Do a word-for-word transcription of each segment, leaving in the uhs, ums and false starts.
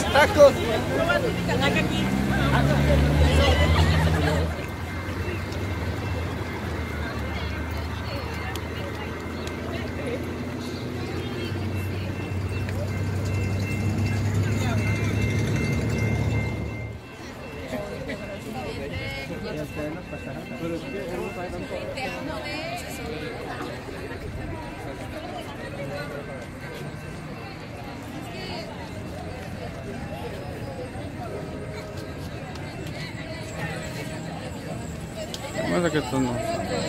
Tacos. Pasa que esto no.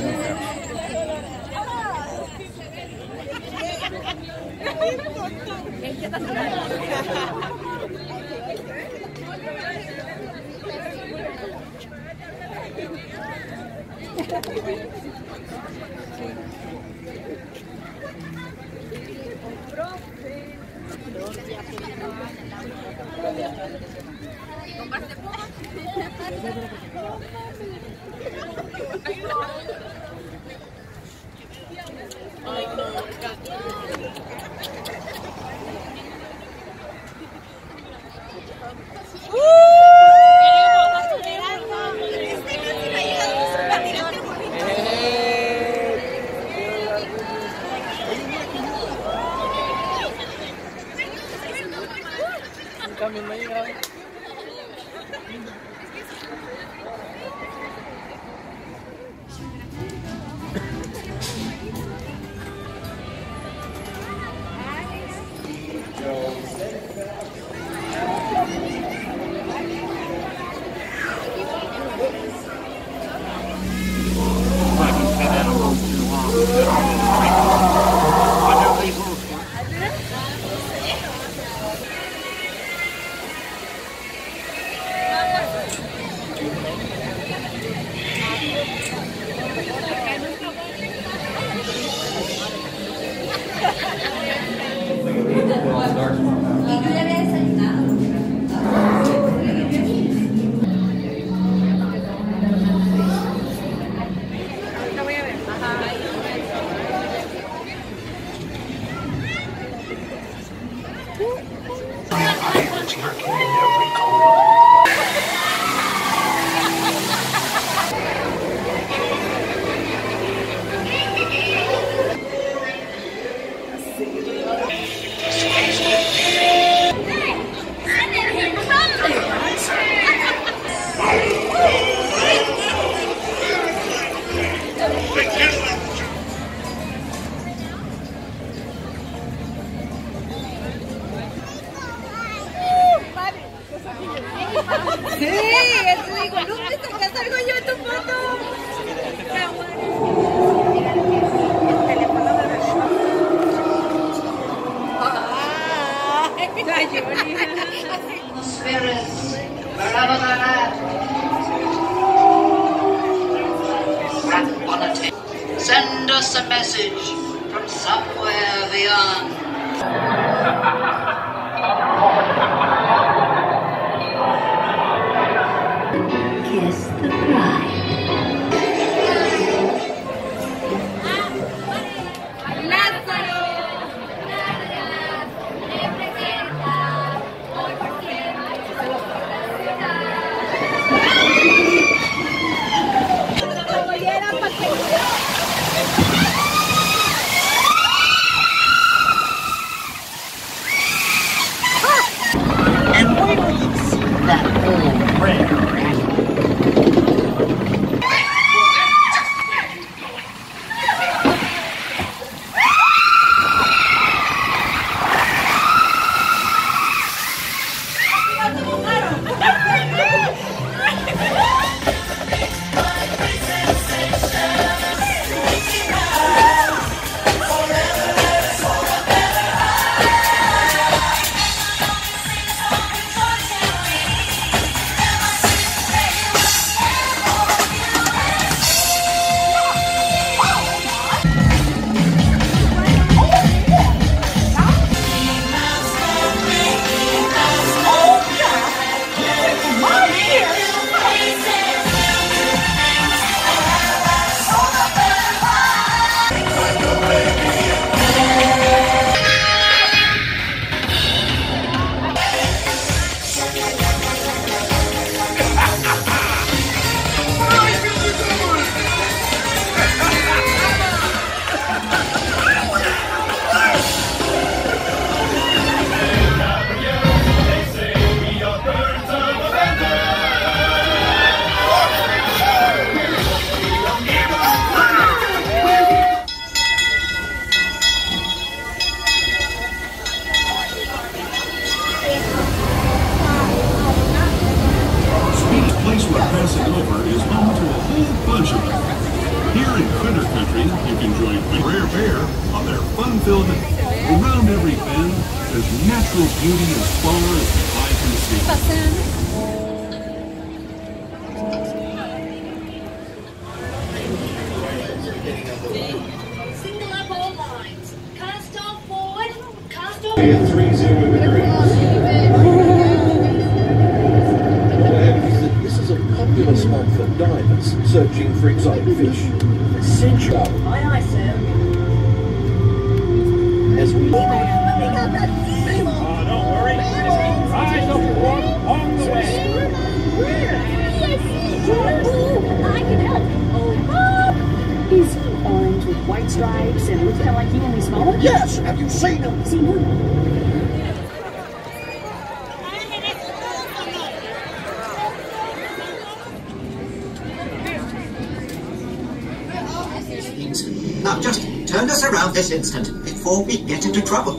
Ay, no. Kami mahirap. Sí, eso digo, no me sacas algo yo en tu foto. Spirits, wherever they're at, on a tape. Send us a message from somewhere beyond. Kiss the bride. And wait till you see that old rare. Bear on their fun-filled. Around every bend, there's natural beauty as far as the eye can see. Single up all lines. Cast off forward. Cast off. three zero degrees. This is a popular spot for divers searching for exotic fish. Essential. Aye, aye, sir. As we Oh, don't worry. Eyes aboard on the way. I can help. Oh, is he orange with white stripes and looks kind of like you, only smaller? Yes, have you seen him? Seen who? Now just turn us around this instant before we get into trouble.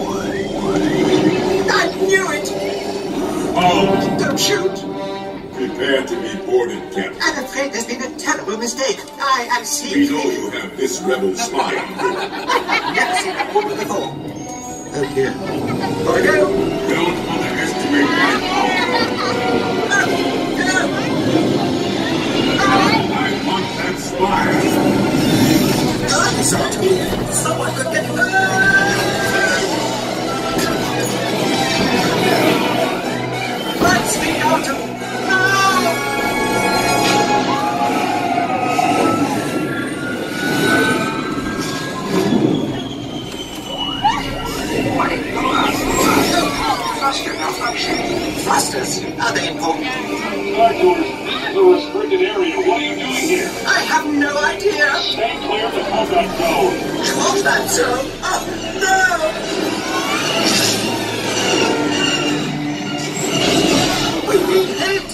I knew it! Oh, Don't shoot! prepare to be boarded, Captain. I'm afraid there's been a terrible mistake. I am We seeing... know you have this rebel spy on board. Never seen a woman before. Oh dear. Gotta go! Don't underestimate my power. I want that spy. Someone could get hurt! Let's be out of... Thruster malfunction. Thrusters? Are they important? Stardoors, this is a restricted area. What are you doing here? I have no idea. Stay clear of the combat zone. Combat zone? Oh, no! We've been hit!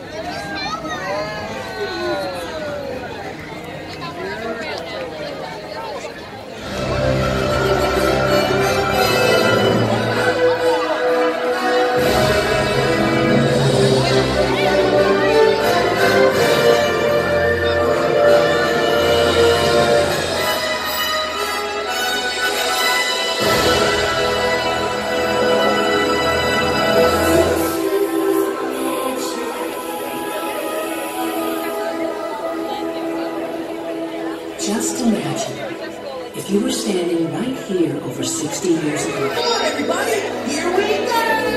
Just imagine if you were standing right here over sixty years ago. Come on, everybody! Here we go!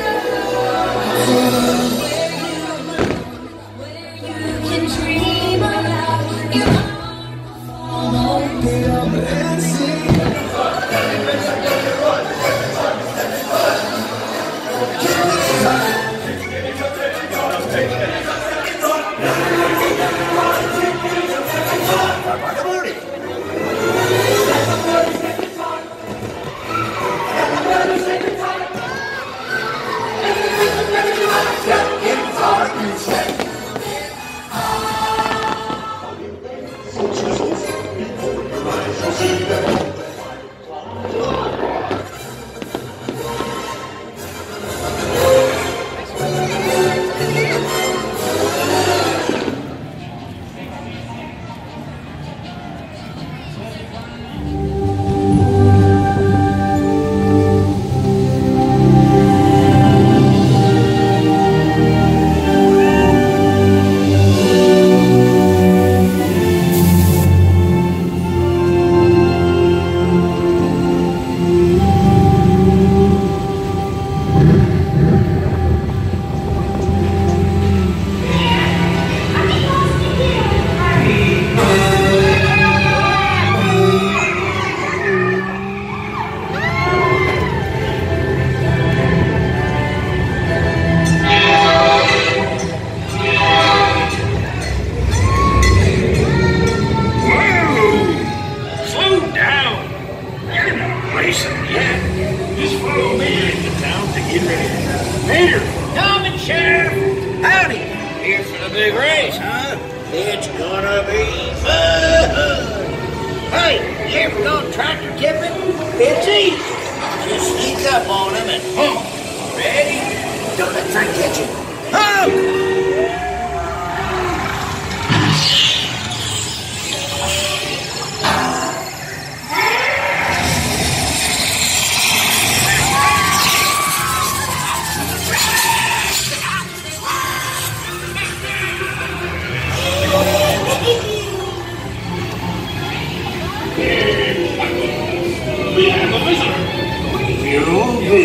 big race, huh? It's gonna be fun. Hey, you ever gone tractor tipping? It's easy. Just sneak up on him and hump. Ready? Don't let Frank catch you. Hump!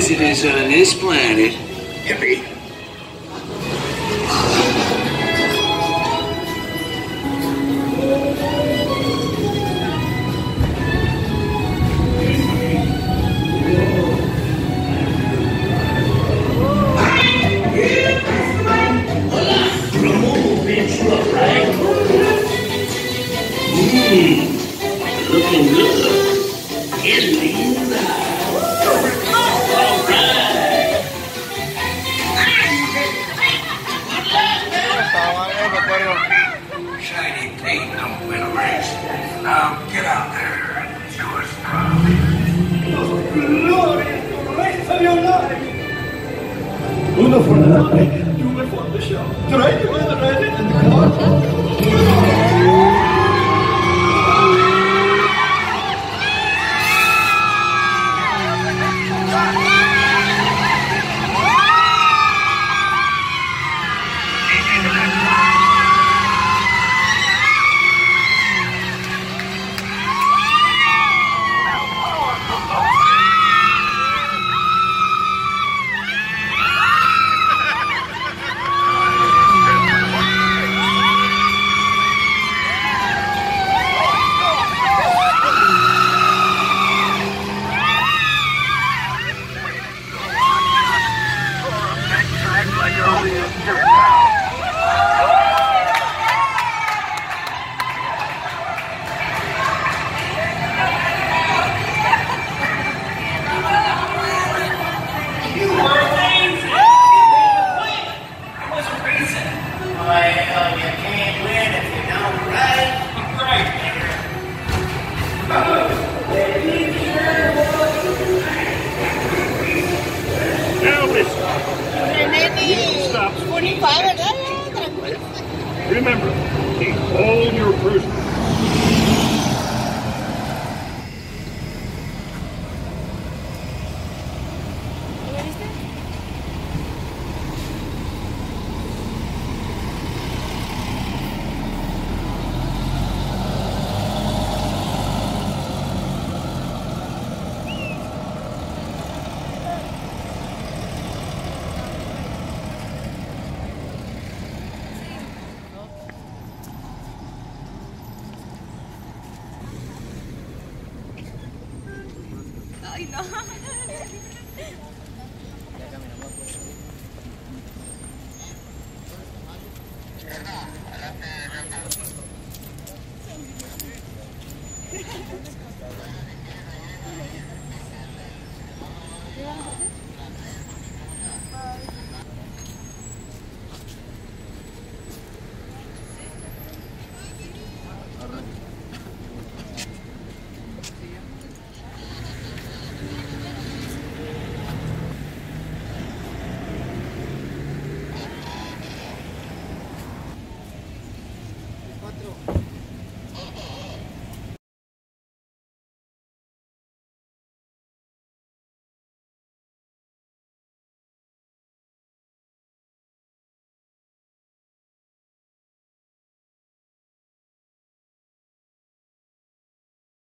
business on this planet. Yippee. Looking good. Isn't he? All right. Shiny paint don't win a race. Now get out there and do us proud. Race of your life. Uno for the night, two for the show. Try to get the ready and the car. Remember, keep all your prisoners. Ay, no. Cuatro.